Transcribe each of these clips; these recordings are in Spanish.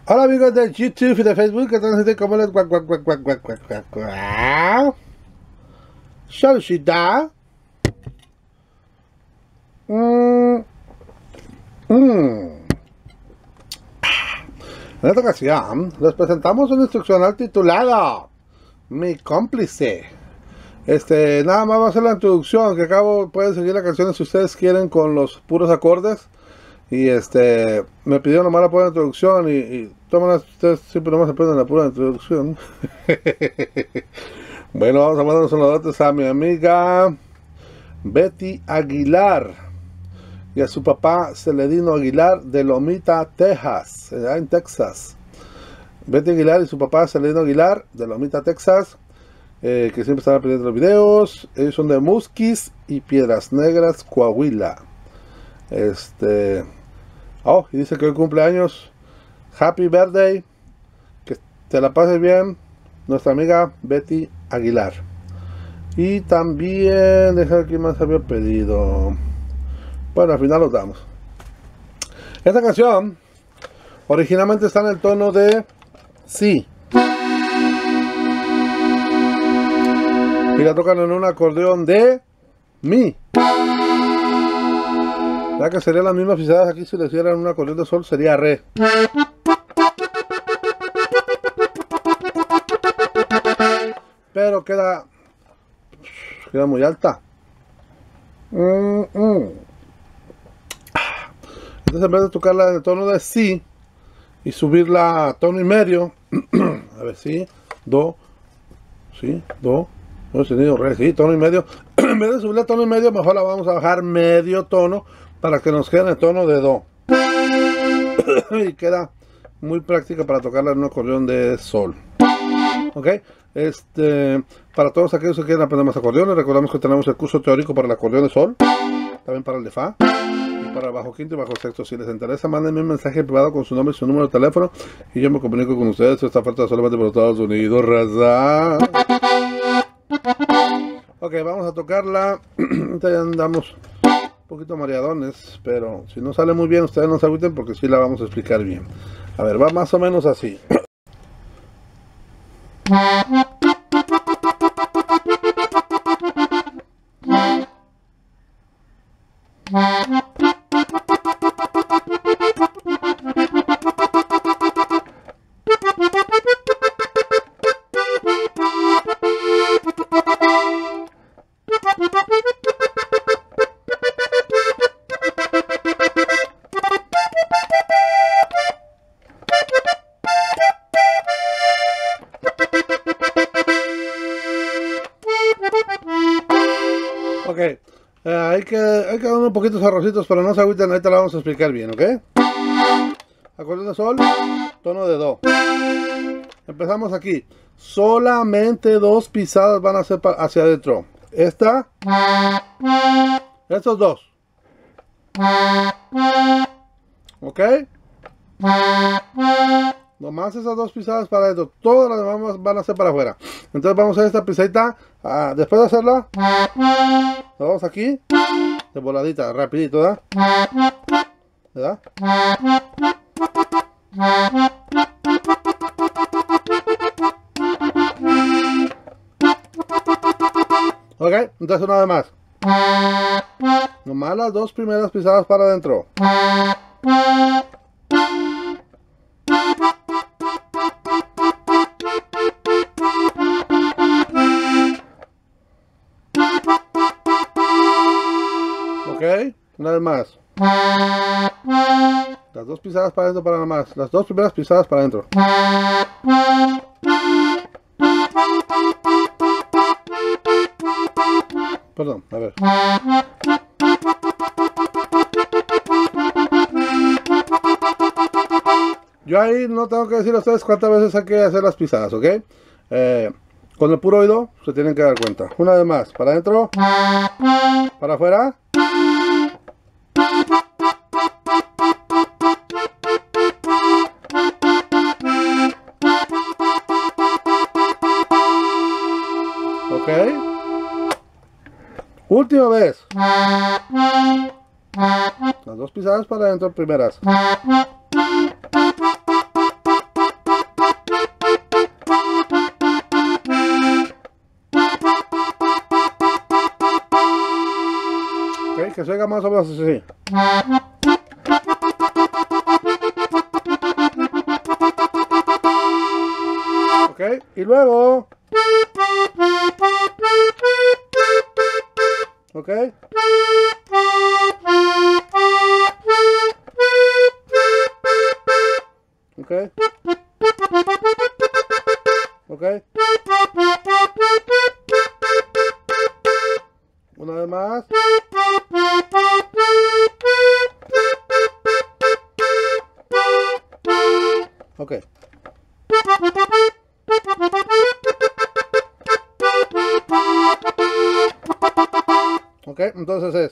Hola amigos de YouTube y de Facebook, ¿qué tal? ¿Cómo les Saludita. En esta ocasión les presentamos un instruccional titulado Mi cómplice. Nada más va a ser la introducción, que acabo pueden seguir la canción si ustedes quieren con los puros acordes. Y me pidieron nomás la pura introducción y toman ustedes siempre nomás aprenden la pura introducción. Bueno, vamos a mandar unos saludos a mi amiga Betty Aguilar y a su papá Celedino Aguilar de Lomita, Texas, en Texas. Betty Aguilar y su papá Celedino Aguilar de Lomita, Texas, que siempre están pidiendo los videos. Ellos son de Musquis y Piedras Negras, Coahuila. Y dice que hoy cumpleaños. Happy birthday. Que te la pases bien. Nuestra amiga Betty Aguilar. Y también, deja que más había pedido. Bueno, al final los damos. Esta canción originalmente está en el tono de Si. Y la tocan en un acordeón de Mi. Ya que serían las mismas pisadas aquí si le hicieran un acordeón de sol, sería Re. Pero queda muy alta. Entonces en vez de tocarla en el tono de Si y subirla a tono y medio, a ver, Si, Do, Si, Do, no sonido Re, Si, tono y medio. En vez de subirla a tono y medio, mejor la vamos a bajar medio tono para que nos quede en el tono de Do. Y queda muy práctica para tocarla en un acordeón de sol. Ok, para todos aquellos que quieren aprender más acordeones, recordamos que tenemos el curso teórico para el acordeón de sol, también para el de Fa y para el bajo quinto y bajo sexto. Si les interesa, mándenme un mensaje privado con su nombre y su número de teléfono y yo me comunico con ustedes. Esta oferta solamente por Estados Unidos, raza. Ok, vamos a tocarla. Ya andamos un poquito mareadones, pero si no sale muy bien, ustedes no se agüiten porque sí la vamos a explicar bien. A ver, va más o menos así. Ok, hay que dar un poquito arrocitos, pero no se agüiten, ahorita la vamos a explicar bien, ¿ok? Acordeón de sol, tono de Do. Empezamos aquí. Solamente dos pisadas van a ser hacia adentro. Estos dos. ¿Ok? Nomás esas dos pisadas para adentro. Todas las demás van a ser para afuera. Entonces vamos a hacer esta pisadita. Después de hacerla, la vamos aquí. De voladita, rapidito, ¿verdad? ¿Verdad? Ok, entonces una vez más. Nomás las dos primeras pisadas para adentro. Ok, una vez más. Las dos pisadas para adentro para nada más. Las dos primeras pisadas para adentro. Perdón, a ver. Yo ahí no tengo que decir a ustedes cuántas veces hay que hacer las pisadas, ¿ok? Con el puro oído se tienen que dar cuenta. Una vez más, para adentro, para afuera. Ok. Última vez. Las dos pisadas para adentro primeras. se oiga más o menos así. Ok, y luego. Ok. Ok. Ok. Una vez más. Ok. Ok, entonces es.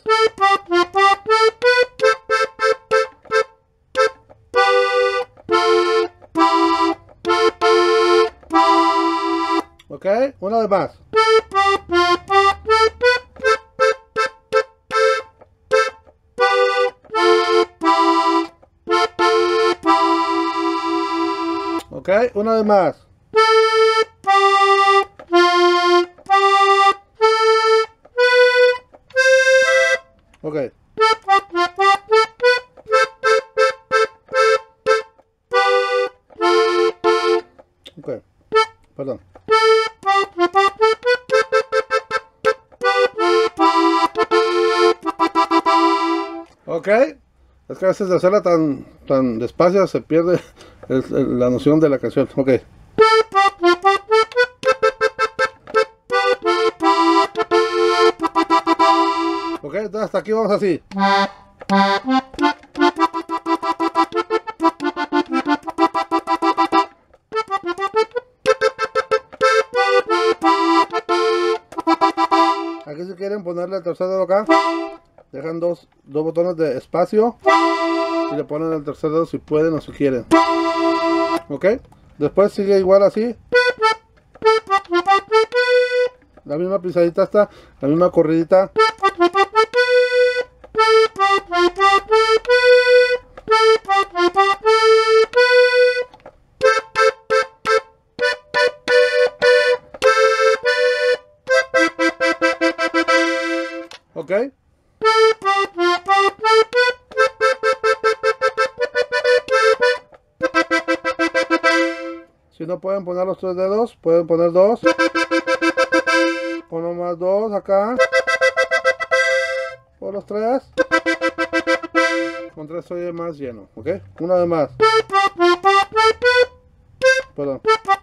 Ok, una vez más. Ok, una vez más. Ok. Ok, perdón. Ok, es que a veces de hacerla tan despacio se pierde la noción de la canción. Ok. Ok, entonces hasta aquí vamos así. Aquí si quieren ponerle el tercer dedo acá, dejan dos botones de espacio y le ponen el tercer dedo si pueden o si quieren. Ok, después sigue igual así. La misma pisadita está, la misma corridita. Ok. Si no pueden poner los tres dedos, pueden poner dos. Pongo más dos acá. Por los tres. Con tres soy más lleno. Ok. Una vez más. Perdón.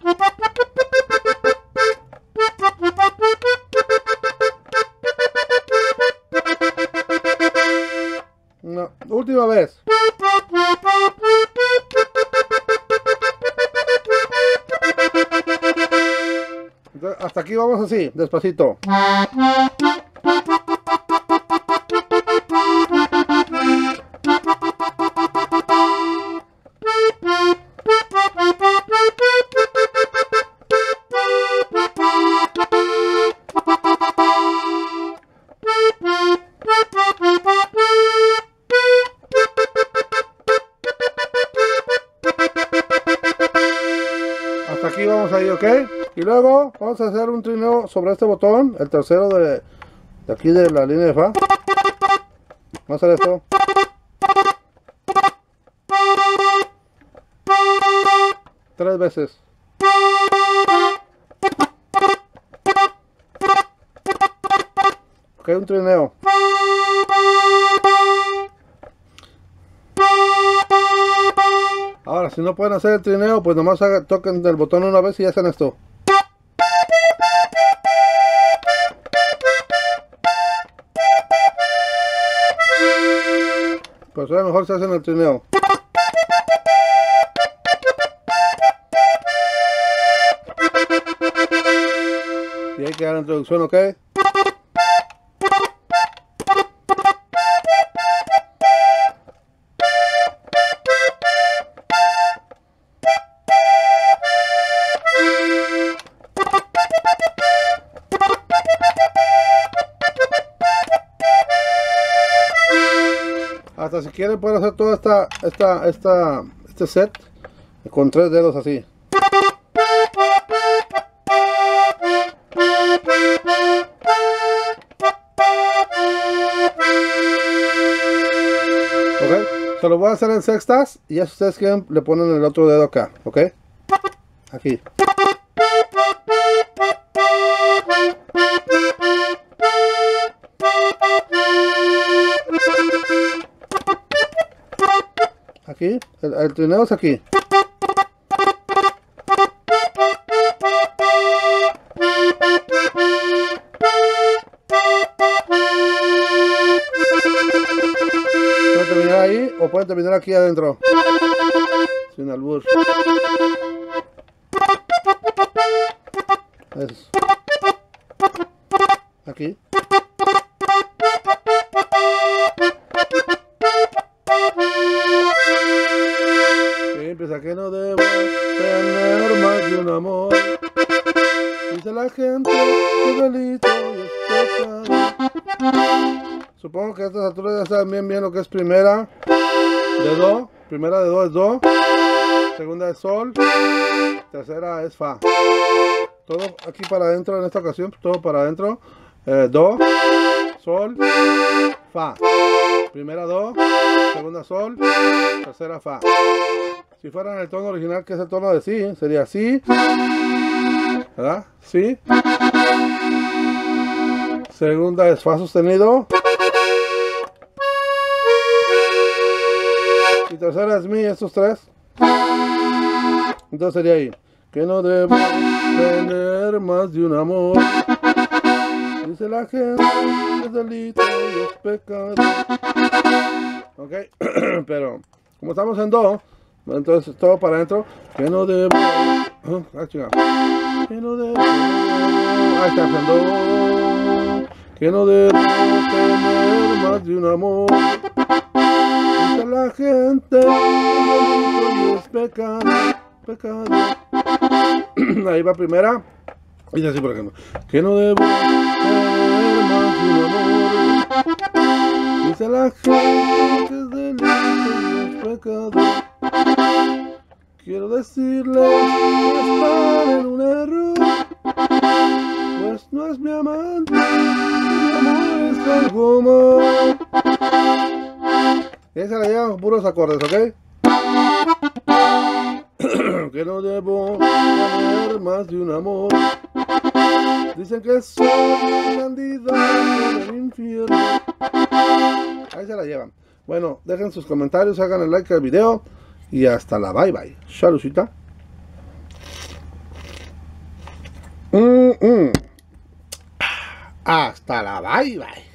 No. Última vez. Entonces, hasta aquí vamos así, despacito. Hasta aquí vamos ahí, ok. Y luego vamos a hacer un trineo sobre este botón, el tercero de aquí de la línea de fa. Vamos a hacer esto. Tres veces. Ok, un trineo. Ahora, si no pueden hacer el trineo, pues nomás toquen el botón una vez y hacen esto. Pues a lo mejor se hacen el trineo. Y ahí queda la introducción, ¿ok? Hasta si quieren pueden hacer toda este set con tres dedos así. Se lo voy a hacer en sextas y ya si ustedes quieren le ponen el otro dedo acá, ¿ok? Aquí. Aquí, el trineo es aquí. Pueden terminar ahí o pueden terminar aquí adentro. Sin albur. Eso. Aquí. Empieza que no debo tener más de un amor. Dice la gente que delito y es pecado. Supongo que a estas alturas ya saben bien lo que es primera de do. Primera de do es do. Segunda es sol. Tercera es fa. Todo aquí para adentro en esta ocasión. Todo para adentro. Do, sol, fa. Primera do. Segunda sol. Tercera fa. Si fuera en el tono original, que es el tono de si, sería si, ¿verdad? Si. Segunda es fa sostenido. Y tercera es mi, estos tres. Entonces sería ahí. Que no debo tener más de un amor. Dice la gente que es delito y es pecado. Ok, pero como estamos en do, entonces todo para adentro. Que no debo. Que no debo. Ahí está haciendo. Que no debo tener más de un amor. Dice la gente que es pecado. Pecado. Ahí va primera. Y dice así por ejemplo. Que no debo tener más de un amor. Dice la gente que es delito y es pecado. Quiero decirles que están en un error, pues no es mi amante, mi amor es algo más. Y ahí se le llevan puros acordes, ¿ok? Que no debo tener más de un amor. Dicen que soy candidato del infierno. Ahí se la llevan. Bueno, dejen sus comentarios, hagan el like al video. Y hasta la bye bye. Salucita. Hasta la bye bye.